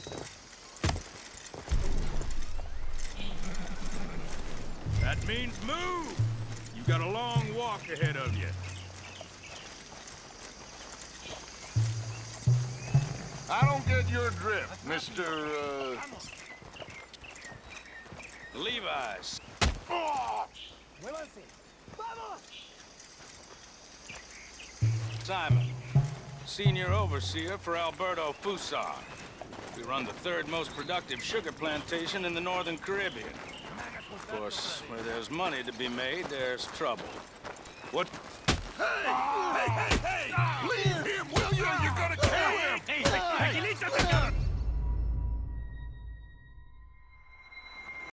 That means move! You got a long walk ahead of you. I don't get your drift, Mr. Levi's. Simon, senior overseer for Alberto Fuson. We run the third most productive sugar plantation in the Northern Caribbean. Of course, where there's money to be made, there's trouble. What? Hey! Leave him, will you? You're gonna kill him! Hey, tranquilízate,